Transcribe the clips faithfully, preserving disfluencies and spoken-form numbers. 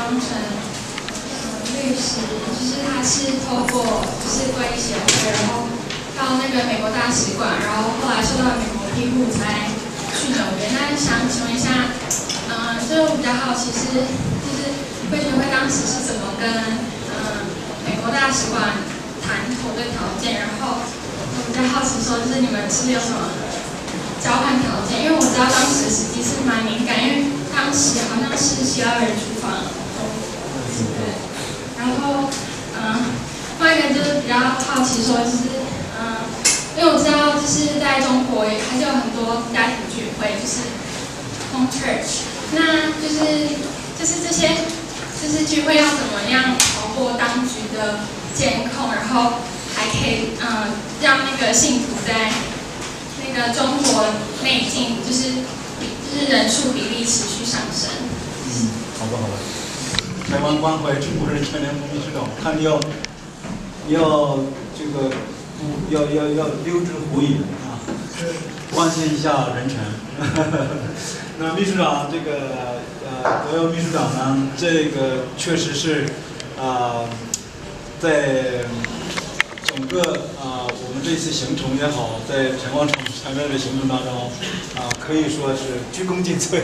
当成呃律师，就是他是透过就是贵医协会，然后到那个美国大使馆，然后后来受到美国庇护才去纽约。那想请问一下，嗯、呃，就是我比较好奇是，就是贵学会当时是怎么跟嗯、呃、美国大使馆谈投对条件？然后我比较好奇说，就是你们是有什么交换条件？因为我知道当时时机是蛮敏感，因为当时好像是需要人出访，对。然后，嗯、呃，另外一个就是比较好奇说，就是嗯、呃，因为我知道就是在中国还是有很多家庭聚会，就是 home church， 那就是就是这些就是聚会要怎么样逃过当局的监控，然后还可以嗯、呃、让那个信徒在那个中国内境就是就是人数比例持续上升。 嗯，好的好的。台湾关怀中国人权联盟秘书长，看你要你要这个要要要溜之虎隐啊，关心一下人权。那秘书长这个呃，德耀秘书长呢，这个确实是啊、呃，在整个啊、呃、我们这次行程也好，在陈广场参加的行程当中啊、呃，可以说是鞠躬尽瘁，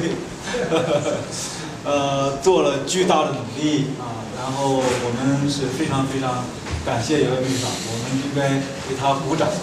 呃，做了巨大的努力啊，然后我们是非常非常感谢姚秘书长，我们应该给他鼓掌。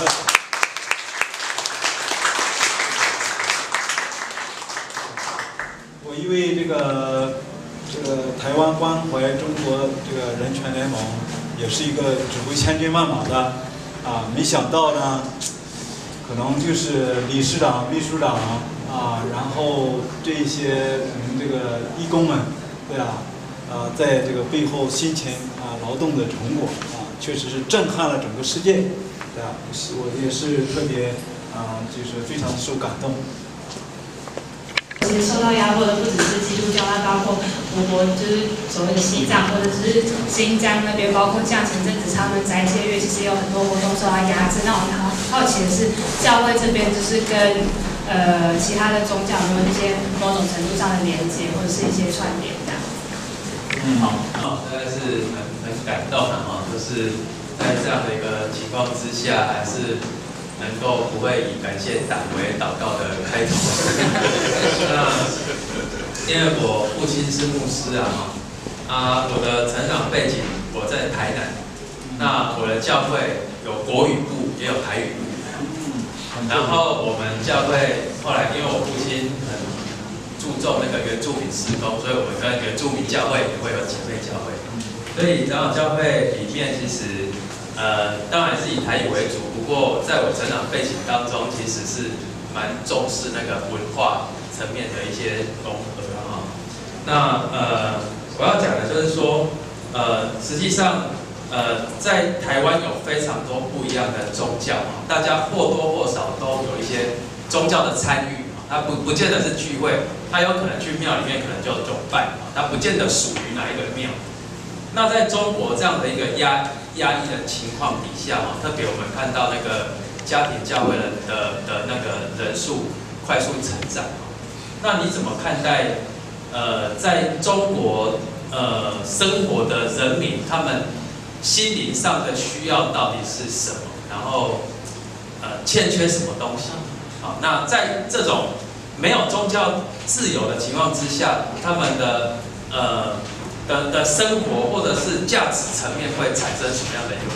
我因为这个这个台湾关怀中国这个人权联盟，也是一个指挥千军万马的啊，没想到呢，可能就是理事长、秘书长啊，然后这些我们这个义工们，对啊，啊，在这个背后辛勤啊劳动的成果啊，确实是震撼了整个世界，对啊，我也是特别啊，就是非常受感动。 其实受到压迫的不只是基督教，那包括我国就是所谓的西藏或者是新疆那边，包括像前阵子他们斋戒月，其实有很多活动受到压制。那我们好好奇的是，教会这边就是跟呃其他的宗教有没有一些某种程度上的连接，或者是一些串联这样？ 嗯，好，好，实在是很很感动啊！哈，就是在这样的一个情况之下，还是能够不会以感谢党为祷告的开头。那因为我父亲是牧师啊，啊，我的成长背景我在台南，那我的教会有国语部也有台语部，然后我们教会后来因为我父亲很注重那个原住民事工，所以我们跟原住民教会也会有姐妹教会，所以长老教会里面其实。呃，当然是以台语为主，不过在我成长背景当中，其实是蛮重视那个文化层面的一些融合啊。那呃，我要讲的就是说，呃，实际上呃，在台湾有非常多不一样的宗教啊，大家或多或少都有一些宗教的参与啊，它不不见得是聚会，它有可能去庙里面可能就就拜啊，它不见得属于哪一个庙。那在中国这样的一个压压抑的情况底下啊，特别我们看到那个家庭教会人的的那个人数快速成长，那你怎么看待呃在中国呃生活的人民他们心灵上的需要到底是什么？然后呃欠缺什么东西？好，那在这种没有宗教自由的情况之下，他们的呃。的的生活或者是价值层面会产生什么样的一个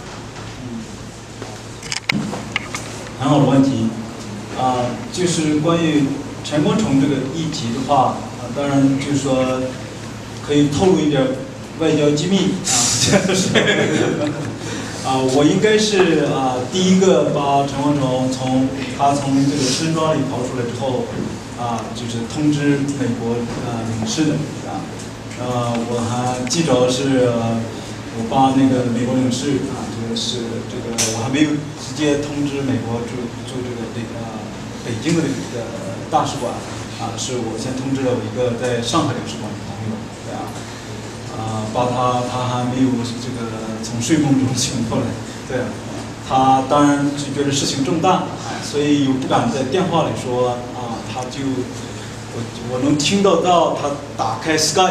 问题？ 很好的问题啊、呃，就是关于陈光诚这个议题的话，啊、呃，当然就是说可以透露一点外交机密啊，啊，我应该是啊、呃、第一个把陈光诚从他从这个村庄里跑出来之后啊、呃，就是通知美国啊、呃、领事的啊。呃，我还记着是，呃、我帮那个美国领事啊，这个是这个我还没有直接通知美国驻驻这个这个北京的这个大使馆啊，是我先通知了我一个在上海领事馆的朋友，对啊，啊，把他他还没有这个从睡梦中醒过来，对啊，他当然就觉得事情重大啊，所以又不敢在电话里说啊，他就我我能听得到他打开 Skype。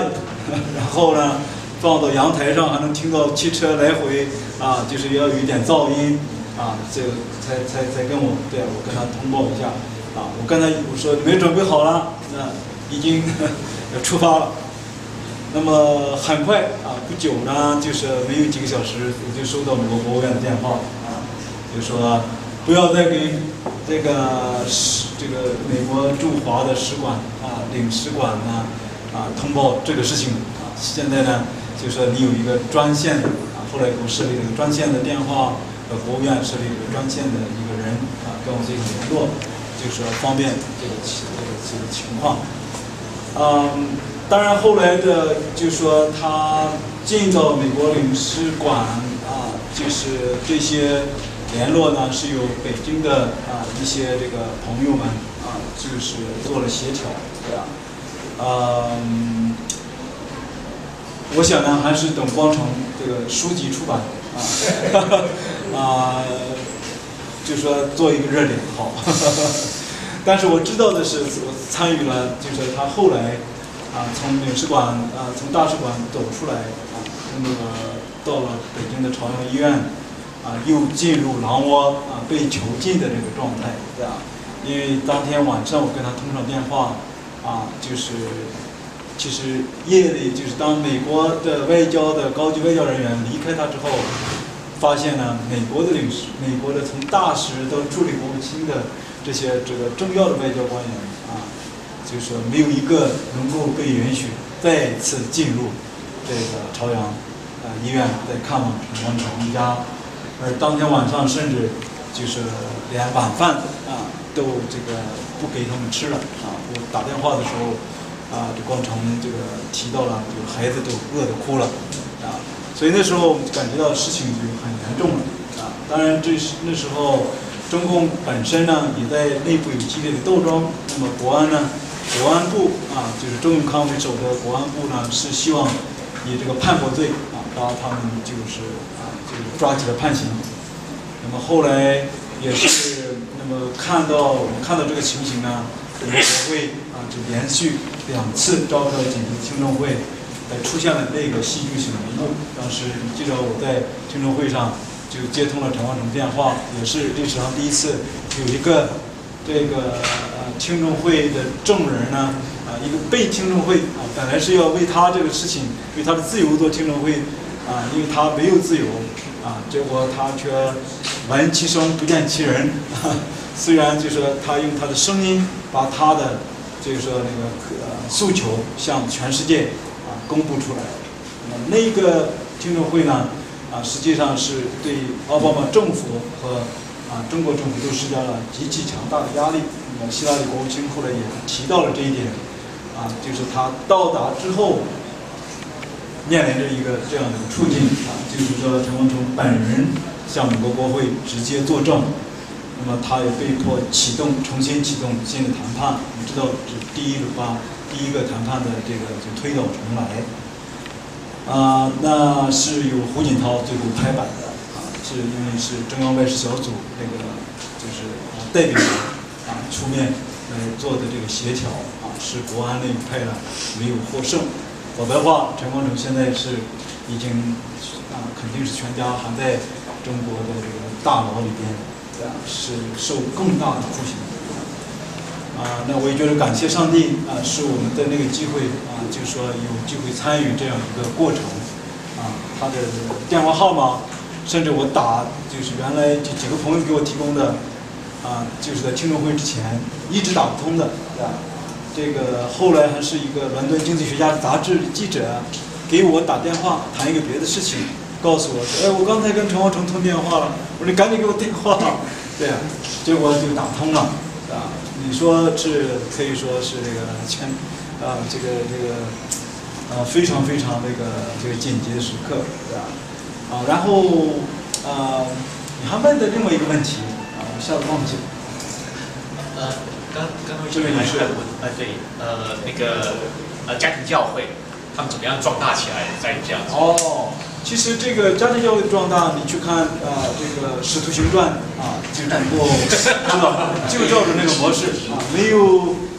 然后呢，放到阳台上还能听到汽车来回啊，就是要有一点噪音啊，这个才才才跟我对我跟他通报一下啊，我刚才我说你们准备好了，那已经要出发了。那么很快啊，不久呢，就是没有几个小时，我就收到美国国务院的电话啊，就说不要再给这个使这个美国驻华的使馆啊、领事馆呢啊通报这个事情啊。现在呢，就说你有一个专线啊，后来给我设立了一个专线的电话，呃，国务院设立了一个专线的一个人啊，跟我进行联络，就是说方便这个这个这个情况。嗯，当然后来的就说他进到美国领事馆啊，就是这些联络呢是由北京的啊一些这个朋友们啊，就是做了协调，对吧？嗯，我想呢还是等光成这个书籍出版啊，啊，就说做一个热点好。但是我知道的是，我参与了，就是他后来啊，从领事馆啊，从大使馆走出来啊，那个到了北京的朝阳医院啊，又进入狼窝啊，被囚禁的这个状态，对吧？因为当天晚上我跟他通上电话啊，就是其实夜里就是当美国的外交的高级外交人员离开他之后，发现呢，美国的领事、美国的从大使到助理国务卿的这些这个重要的外交官员啊，就是说没有一个能够被允许再次进入这个朝阳啊医院来看望陈光诚一家，而当天晚上甚至就是连晚饭啊都这个不给他们吃了啊！我打电话的时候啊，这光诚这个提到了，就孩子都饿得哭了啊，所以那时候我们就感觉到事情就很严重了啊。当然这是那时候。中共本身呢，也在内部有激烈的斗争。那么国安呢，国安部啊，就是周永康为首的国安部呢，是希望以这个叛国罪啊，把他们就是啊，就是抓起来判刑。那么后来也是，那么看到我们看到这个情形呢，我们国会啊，就连续两次召开紧急听证会，呃，出现了那个戏剧性的一幕。当时记得我在听证会上。就接通了陈光诚电话，也是历史上第一次有一个这个呃听证会的证人呢，啊、呃、一个被听证会啊，本来是要为他这个事情为他的自由做听证会啊，因为他没有自由啊，结果他却闻其声不见其人，啊、虽然就说他用他的声音把他的就是说那个呃诉求向全世界啊公布出来，那么那个听证会呢？啊，实际上是对奥巴马政府和啊中国政府都施加了极其强大的压力。那么希拉里国务卿后来也提到了这一点，啊，就是他到达之后面临着一个这样的处境啊，就是说陈光诚本人向美国国会直接作证，那么他也被迫启动重新启动新的谈判。我们知道，这第一个把第一个谈判的这个就推倒重来。啊、呃，那是由胡锦涛最后拍板的啊，是因为是中央外事小组那个就是代表啊出面来做的这个协调啊，是国安那一派呢没有获胜，否则的话，陈光诚现在是已经啊肯定是全家还在中国的这个大牢里边，啊是受更大的酷刑。啊，那我也觉得感谢上帝啊，是我们的那个机会啊，就是说有机会参与这样一个过程啊。他的电话号码，甚至我打就是原来这几个朋友给我提供的啊，就是在听证会之前一直打不通的，对吧？这个后来还是一个伦敦经济学家杂志记者给我打电话谈一个别的事情，告诉我说，哎，我刚才跟陈光诚通电话了，我说你赶紧给我电话，对啊，结果就打通了，啊。你说是可以说是这个全啊，这个这个呃非常非常这个这个紧急的时刻，对吧？啊，然后呃，你还问的另外一个问题啊，我一下子忘记了。 呃，刚刚这位女士问，呃，对，呃，那个呃家庭教会，他们怎么样壮大起来，在这样子？ 哦。其实这个家庭教会的壮大，你去看啊、呃，这个《使徒行传》啊，就能够知道，就照着那个模式啊，没有。其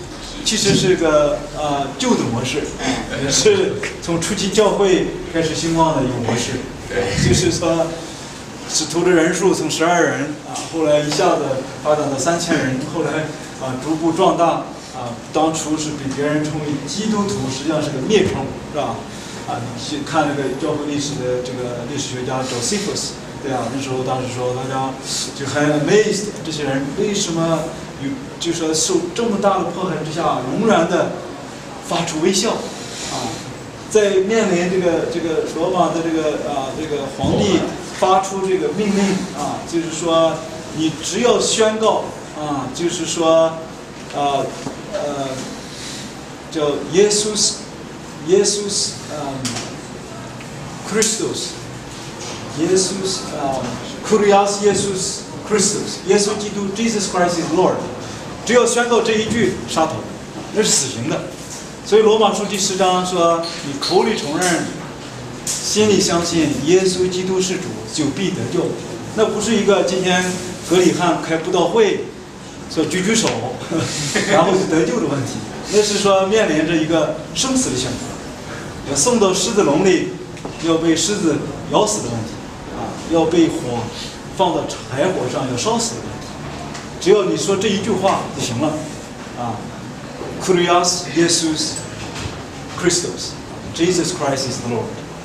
其实是个呃旧的模式，也是从初期教会开始兴旺的一个模式，就是说使徒的人数从十二人啊，后来一下子发展到三千人，后来啊逐步壮大啊，当初是被别人称为基督徒，实际上是个蔑称，是吧？啊，你去看那个教会历史的这个历史学家 Josephus， 对啊，那时候当时说大家就很 amazed， 这些人为什么有就说受这么大的迫害之下，仍然的发出微笑啊，在面临这个这个罗马的这个啊这个皇帝发出这个命令啊，就是说你只要宣告啊，就是说呃呃叫耶稣耶稣嗯 Christus， 耶稣啊 Kurios 耶稣 Christus， 耶稣基督 Jesus Christ is Lord， 只要宣告这一句杀头，那是死刑的。所以罗马书第十章说，你口里承认，心里相信耶稣基督是主，就必得救。那不是一个今天格里汉开布道会说举举手然后就得救的问题，那是说面临着一个生死的选择，要送到狮子笼里，要被狮子咬死的问题啊，要被火放到柴火上要烧死的问题。只要你说这一句话就行了啊。Kurios Jesus Christus Jesus Christ is the Lord。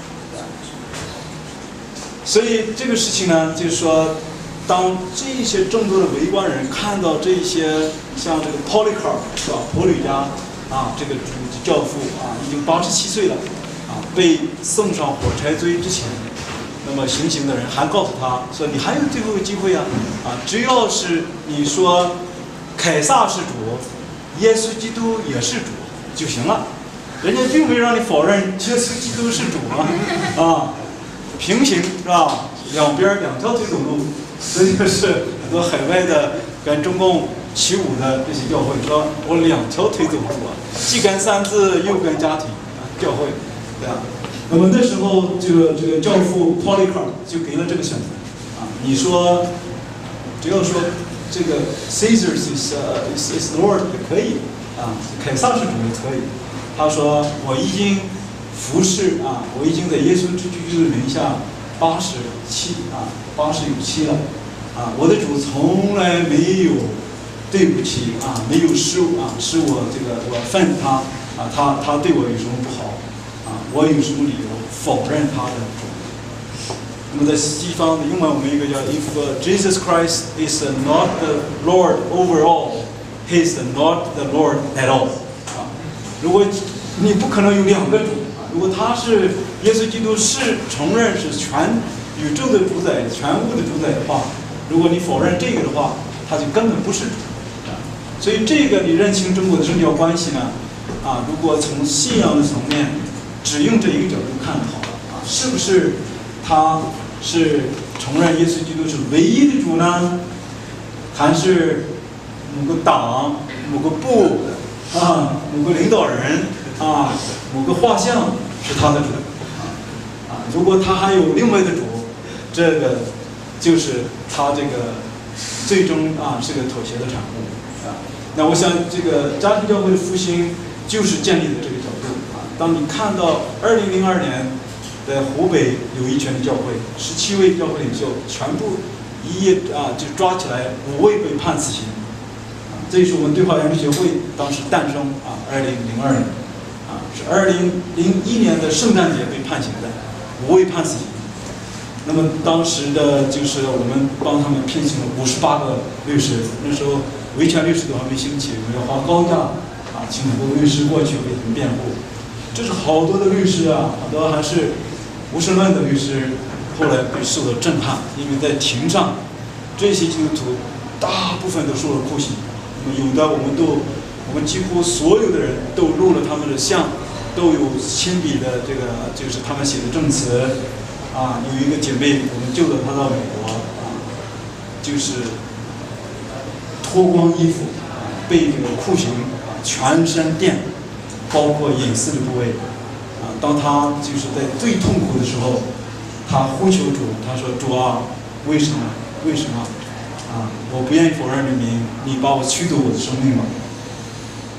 所以这个事情呢，就是说，当这些众多的围观人看到这些像这个 Polycarp 是吧，普吕家啊，这个教父啊，已经八十七岁了啊，被送上火柴堆之前，那么行刑的人还告诉他说：“你还有最后一个机会啊！啊，只要是你说凯撒是主，耶稣基督也是主就行了。人家并没有让你否认耶稣基督是主啊啊。” 平行是吧？两边两条腿走路，这就是很多海外的跟中共起舞的这些教会说，我两条腿走路啊，既跟三字又跟家庭啊，教会，对吧？那么那时候这个这个教父 Polycarp 就给了这个选择啊，你说只要说这个 Caesar is uh, is is Lord 也可以啊，凯撒是主也可以。他说我已经。 服侍啊！我已经在耶稣基督的名下八十七啊，八十有七了啊！我的主从来没有对不起啊，没有失误啊，使我这个我犯他啊，他他对我有什么不好啊？我有什么理由否认他的主？那么在西方的英文，我们一个叫 If Jesus Christ is not the Lord over all, He is not the Lord at all 啊！如果你不可能有两个主。 如果他是耶稣基督是承认是全宇宙的主宰、全物的主宰的话，如果你否认这个的话，他就根本不是主。所以这个你认清中国的政教关系呢，啊，如果从信仰的层面只用这一个角度看好了啊，是不是他是承认耶稣基督是唯一的主呢？还是某个党、某个部啊、某个领导人啊、某个画像？ 是他的主啊啊！如果他还有另外的主，这个就是他这个最终啊是个妥协的产物啊。那我想这个家庭教会的复兴就是建立在这个角度啊。当你看到二零零二年在湖北有一群教会，十七位教会领袖全部一夜啊就抓起来，五位被判死刑啊。这也是我们对话研究协会当时诞生啊，二零零二年。 是二零零一年的圣诞节被判刑的，五位判死刑。那么当时的就是我们帮他们聘请了五十八个律师，那时候维权律师都还没兴起，我们要花高价啊请很多律师过去为他们辩护。这是好多的律师啊，好多还是无神论的律师，后来被受到震撼，因为在庭上，这些基督徒大部分都受了酷刑，那么有的我们都。 我们几乎所有的人都录了他们的像，都有亲笔的这个，就是他们写的证词，啊，有一个姐妹，我们救了她到美国，啊，就是脱光衣服，啊，被这个酷刑，啊，全身电，包括隐私的部位，啊，当她就是在最痛苦的时候，她呼求主，她说：“主啊，为什么？为什么？啊，我不愿意否认你名，你把我驱走我的生命吧。”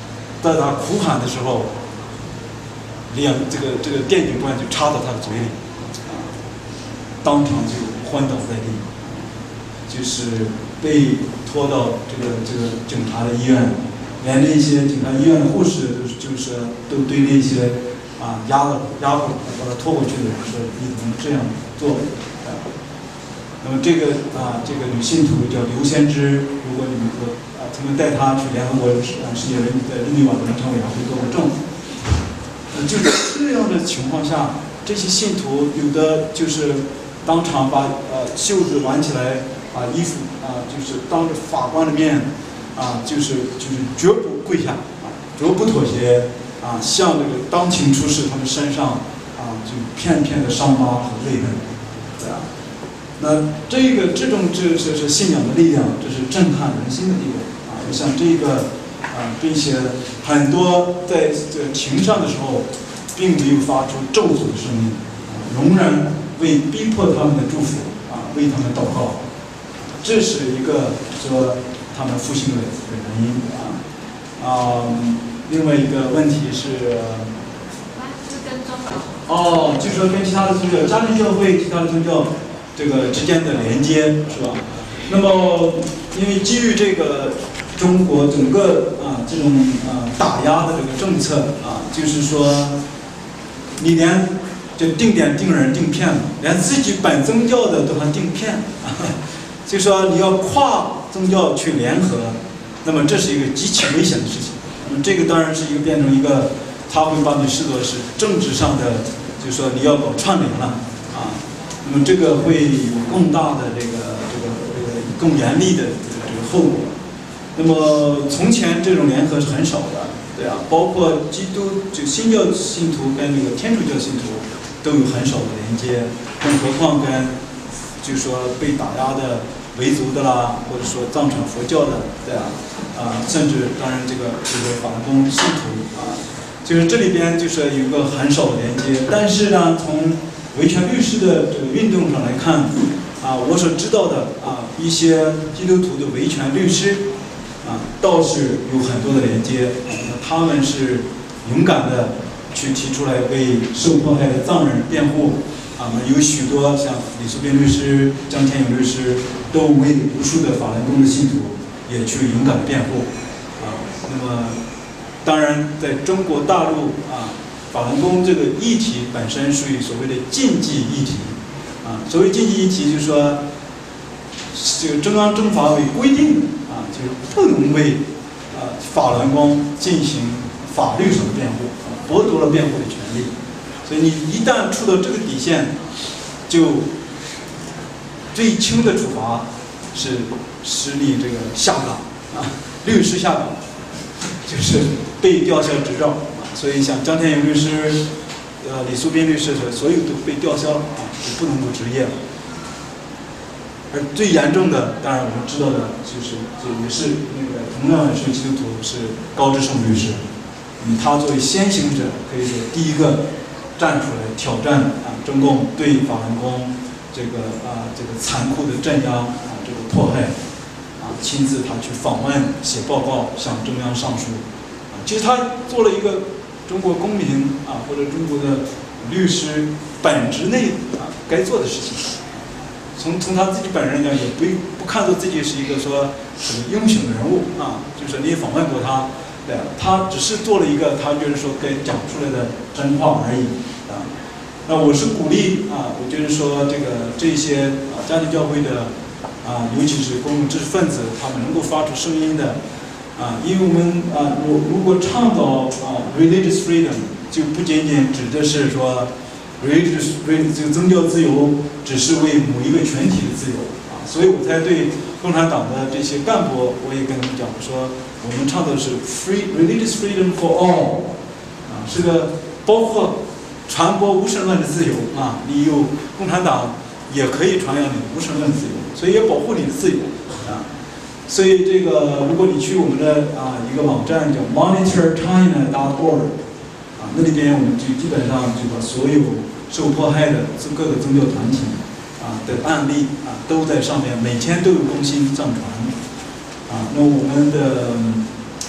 在他哭喊的时候，两这个这个电警官就插到他的嘴里，啊，当场就昏倒在地，就是被拖到这个这个警察的医院，连那些警察医院的护士都就是都对那些啊压了压过把他拖过去的人说你怎么这样做啊？那么这个啊这个女信徒叫刘先知，如果你们说啊曾经带她去联合国啊世界人的人民网人常委员会做过证，呃就是这样的情况下，这些信徒有的就是当场把呃袖子挽起来。啊，衣服啊，就是当着法官的面，啊，就是就是绝不跪下，啊，绝不妥协，啊，向这个当庭出示他们身上啊，就片片的伤疤和泪痕，对啊，那这个这种这是是信仰的力量，这是震撼人心的力量啊！像这个啊，这些很多在这个庭上的时候，并没有发出咒诅的声音，啊，仍然为逼迫他们的祝福啊，为他们祷告。这是一个说他们复兴的原因啊，啊，另外一个问题是， 是跟宗教哦，就是说跟其他的宗教、家庭教会、其他的宗教这个之间的连接是吧？那么，因为基于这个中国整个啊这种啊打压的这个政策啊，就是说，你连就定点定人定骗了，连自己本宗教的都还定骗啊。就说你要跨宗教去联合，那么这是一个极其危险的事情。那么这个当然是一个变成一个，他会把你视作是政治上的，就是说你要搞串联了啊。那么这个会有更大的这个这个这个更严厉的这个后果。那么从前这种联合是很少的，对啊，包括基督就新教信徒跟那个天主教信徒都有很少的连接，更何况跟就是说被打压的维族的啦，或者说藏传佛教的，对啊，啊，甚至当然这个这个法轮功信徒啊，就是这里边就是有一个很少的连接。但是呢，从维权律师的这个运动上来看，啊，我所知道的啊一些基督徒的维权律师啊，倒是有很多的连接。啊，那他们是勇敢的去提出来为受迫害的藏人辩护。啊，有许多像李树斌律师、张天勇律师，都为无数的法轮功的信徒也去勇敢的辩护。啊，那么当然，在中国大陆啊，法轮功这个议题本身属于所谓的禁忌议题。啊，所谓禁忌议题，就是说，这个中央政法委规定的啊，就是不能为啊法轮功进行法律上的辩护，啊，剥夺了辩护的权利。所以你一旦触到这个底线，就最轻的处罚是使你这个下岗啊，律师下岗，就是被吊销执照啊。所以像张天勇律师、呃李树斌律师所所有都被吊销啊，就不能够执业了。而最严重的，当然我们知道的就是，这也是那个同样是基督徒，是高志胜律师。嗯，他作为先行者，可以说第一个站出来挑战啊中共对法轮功这个啊这个残酷的镇压啊这个迫害啊，亲自他去访问写报告向中央上书啊，其实他做了一个中国公民啊或者中国的律师本职内啊该做的事情。从从他自己本人讲，也不不看作自己是一个说什么英雄人物啊，就是你也访问过他。对啊，他只是做了一个他就是说该讲出来的真话而已啊。那我是鼓励啊，我就是说这个这些啊家庭教会的啊，尤其是公共知识分子，他们能够发出声音的啊，因为我们啊，如如果倡导啊 religious freedom， 就不仅仅指的是说 religious freedom 这个宗教自由只是为某一个群体的自由啊，所以我才对共产党的这些干部，我也跟他们讲说。我们倡导的是 free religious freedom for all， 啊，是个包括传播无神论的自由啊，你有共产党也可以传扬你的无神论自由，所以也保护你的自由啊。所以这个，如果你去我们的啊一个网站叫 monitor china dot org， 啊，那里边我们就基本上就把所有受迫害的各个宗教团体啊的案例啊都在上面，每天都有更新上传。啊，那我们的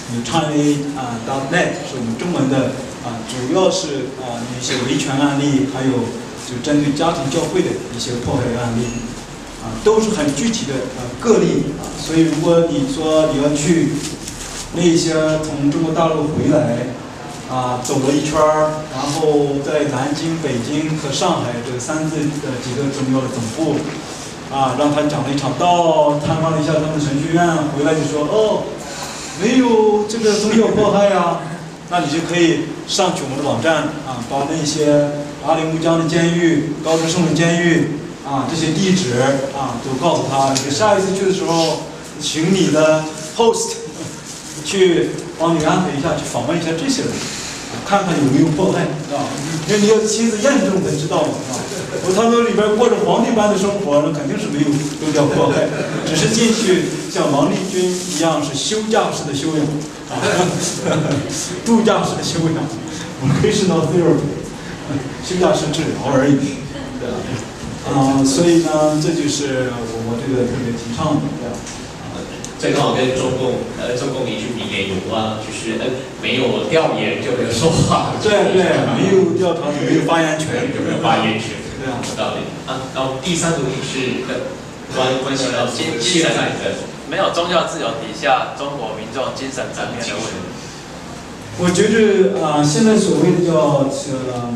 有 China 啊 .net 是我们中文的啊，主要是啊一些维权案例，还有就针对家庭教会的一些迫害的案例，啊，都是很具体的呃个例啊。所以如果你说你要去那些从中国大陆回来啊，走了一圈儿，然后在南京、北京和上海这三地的几个重要的总部。啊，让他讲了一场道，探访了一下他们程序院，回来就说哦，没有这个宗教迫害呀，那你就可以上去我们的网站啊，把那些阿里木江的监狱、高德胜的监狱啊这些地址啊都告诉他。你下一次去的时候，请你的 host 去帮你安排一下，去访问一下这些人，看看有没有迫害啊，因为你要亲自验证才知道嘛啊。我他们里边过着皇帝般的生活，那肯定是没有宗教迫害，只是进去像王立军一样是休假式的修养，啊，度假式的修养，我们 occasional therapy， 休假式治疗而已，对吧？啊、呃，所以呢，这就是我我这个特别提倡的，对吧？ 这刚好跟中共呃中共一句名言有关，就是呃没有调研就没有说话， 对对，没有调查就没有发言权， 就没有发言权。 对啊， 有道理啊。然后第三个问题是呃关关系到精现在的没有宗教自由底下，中国民众精神层面的问题。 我觉着啊、呃，现在所谓的叫这个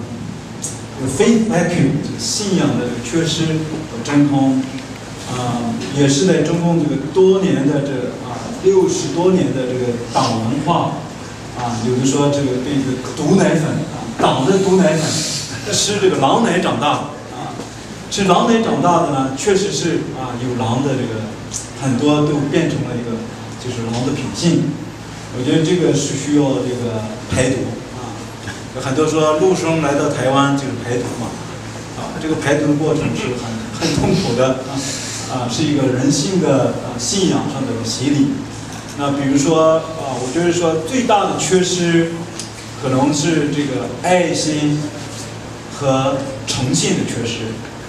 faith vacuum， 这个信仰的这个缺失和真空，啊、呃，也是在中共这个多年的这啊六十多年的这个党文化啊，有的说这个对这个毒奶粉啊，党的毒奶粉。吃这个狼奶长大的啊，吃狼奶长大的呢，确实是啊有狼的这个很多都变成了一个就是狼的品性。我觉得这个是需要这个排毒啊。有很多说陆生来到台湾就是排毒嘛，啊，这个排毒的过程是很很痛苦的啊啊，是一个人性的啊信仰上的洗礼。那比如说啊，我觉得说最大的缺失可能是这个爱心和诚信的缺失，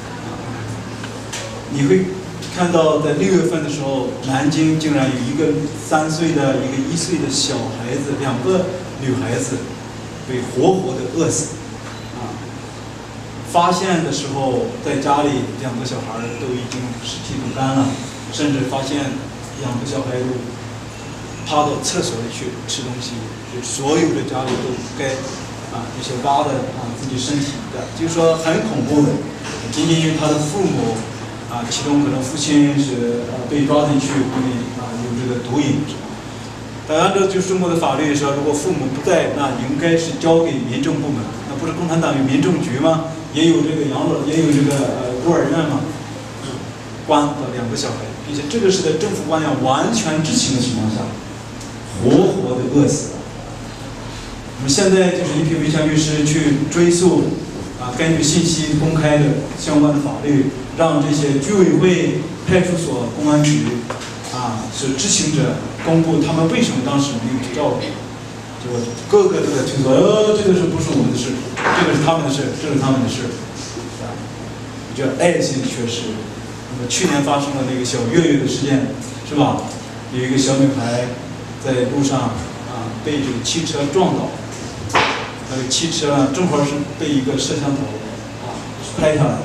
你会看到在六月份的时候，南京竟然有一个三岁的、一个一岁的小孩子，两个女孩子被活活的饿死。啊，发现的时候，在家里两个小孩都已经尸体都干了，甚至发现两个小孩都趴到厕所里去吃东西，就所有的家里都该。啊，一些挖的啊自己身体的，就是说很恐怖的。仅仅因为他的父母啊，其中可能父亲是呃被抓进去，因为啊有这个毒瘾。当然，这就是中国的法律说，如果父母不在，那应该是交给民政部门。那不是共产党有民政局吗？也有这个养老，也有这个呃孤儿院嘛。关了两个小孩，并且这个是在政府官员完全知情的情况下，活活的饿死。我们现在就是一批维权律师去追溯，啊，根据信息公开的相关的法律，让这些居委会、派出所、公安局，啊，是知情者公布他们为什么当时没有去照顾，结果个个都在推说，呃，这个是不是我们的事？这个是他们的事，这是他们的事，啊，我觉得爱心的缺失。那么去年发生了那个小月月的事件，是吧？有一个小女孩在路上啊被这个汽车撞倒。那个汽车呢，正好是被一个摄像头啊拍下来的。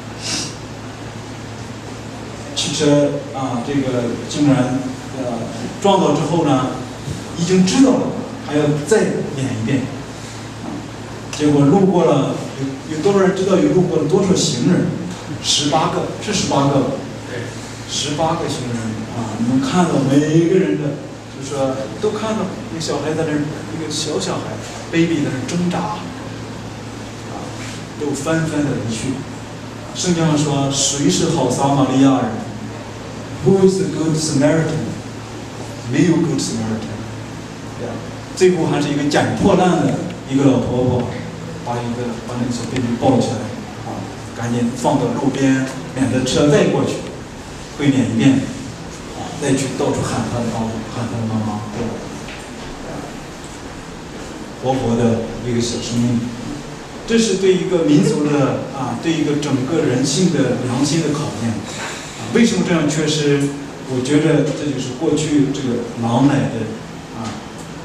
汽车啊，这个竟然呃撞到之后呢，已经知道了，还要再演一遍。啊，结果路过了，有有多少人知道有路过了多少行人？十八个，是十八个吧？对，十八个行人啊，你们看到每一个人的，就是说都看到那个小孩在那儿，一个小小孩。baby 在那挣扎，啊，都纷纷的离去。圣经上说，谁是好撒玛利亚人 ？Who is the good Samaritan？ 没有 good Samaritan。对呀，最后还是一个捡破烂的一个老婆婆，把一个把那个小 baby 抱起来，啊，赶紧放到路边，免得车再过去，会免一遍，啊，再去到处喊他的爸爸，喊他的妈妈，对吧？活活的一个小生命，这是对一个民族的啊，对一个整个人性的良心的考验。啊，为什么这样缺失？我觉得这就是过去这个狼奶的啊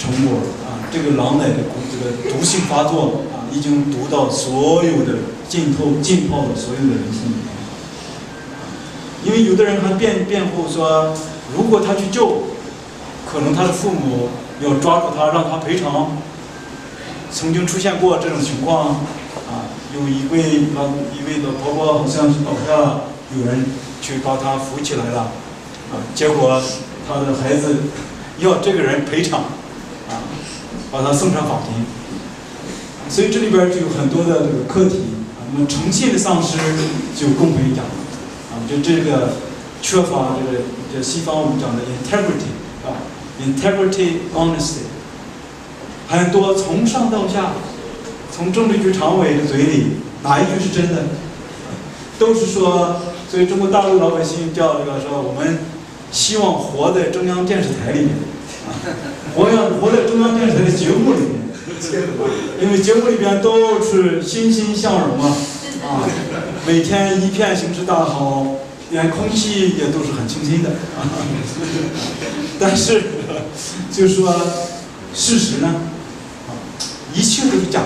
成果啊，这个狼奶的这个毒性发作啊，已经毒到所有的浸透浸泡的所有的人心里面。因为有的人还辩辩护说，如果他去救，可能他的父母要抓住他，让他赔偿。曾经出现过这种情况啊，有一位老一位老婆婆好像是倒下，有人去把她扶起来了，啊，结果她的孩子要这个人赔偿，啊，把他送上法庭。所以这里边就有很多的这个课题啊，那么诚信的丧失就更可以讲了，啊，就这个缺乏这个这西方我们讲的 integrity 啊 ，integrity honesty。很多从上到下，从政治局常委的嘴里哪一句是真的？都是说，所以中国大陆老百姓叫这个说，我们希望活在中央电视台里面，啊，活要活在中央电视台的节目里面，因为节目里边都是欣欣向荣啊，啊，每天一片形势大好，连空气也都是很清新的，啊，但是就说事实呢？一切都是假的，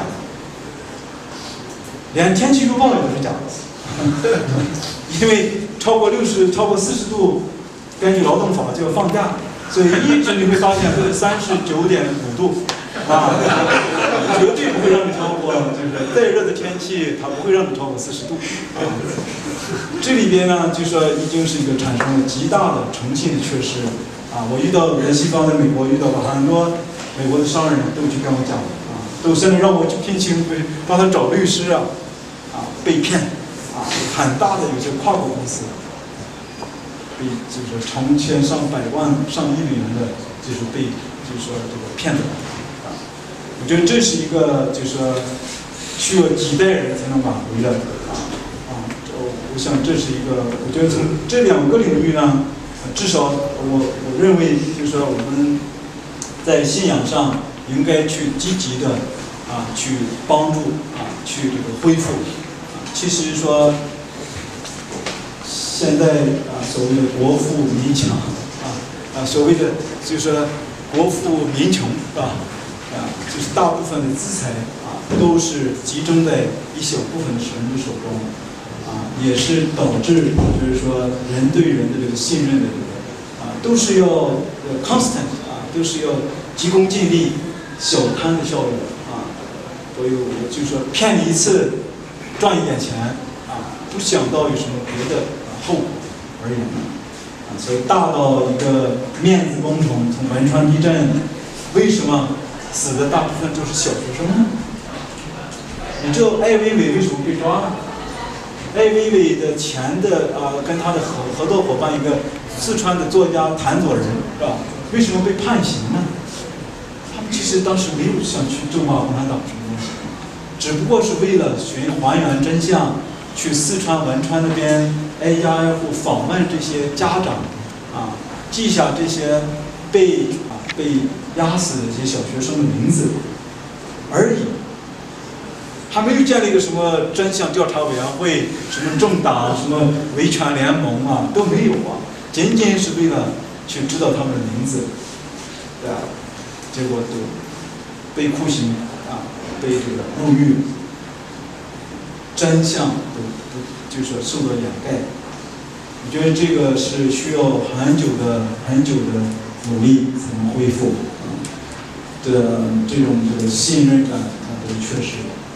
连天气预报也都是假的，因为超过六十、超过四十度，根据劳动法就要放假，所以一直你会发现都是三十九点五度，啊，绝对不会让你超过，就是再热的天气，它不会让你超过四十度。啊，这里边呢，就说已经是一个产生了极大的诚信的缺失。啊，我遇到在西方，在美国遇到了很多美国的商人都去跟我讲。都甚至让我去聘请，帮他找律师啊，啊，被骗，啊，很大的有些跨国公司，被就是成千上百万、上亿美元的，就是被就是说这个骗走了，啊，我觉得这是一个就是说需要几代人才能挽回的，啊啊，我我想这是一个，我觉得从这两个领域呢，至少我我认为就是说我们在信仰上。应该去积极的啊，去帮助啊，去这个恢复。啊，其实说现在啊，所谓的国富民强啊啊，所谓的就是说国富民穷啊啊，就是大部分的资财啊，都是集中在一小部分的人的手中啊，也是导致就是说人对人的这个信任的这个啊，都是要呃 constant 啊，都是要急功近利。小贪的效应啊，所以我就说骗你一次，赚一点钱啊，不想到有什么别的后果而已啊，所以大到一个面子工程，从汶川地震，为什么死的大部分都是小学生呢？你知道艾薇薇为什么被抓了？艾薇薇的钱的啊，跟他的合合作伙伴一个四川的作家谭佐人是吧？为什么被判刑呢？其实当时没有想去咒骂共产党什么东西，只不过是为了寻还原真相，去四川汶川那边挨家挨户访问这些家长，啊，记下这些被啊被压死的这些小学生的名字而已，还没有建立一个什么真相调查委员会，什么政党，什么维权联盟啊都没有啊，仅仅是为了去知道他们的名字，对吧？结果都被酷刑啊，被这个入狱，真相都都就是说受到掩盖。我觉得这个是需要很久的、很久的努力才能恢复啊的这种这个信任感啊的缺失。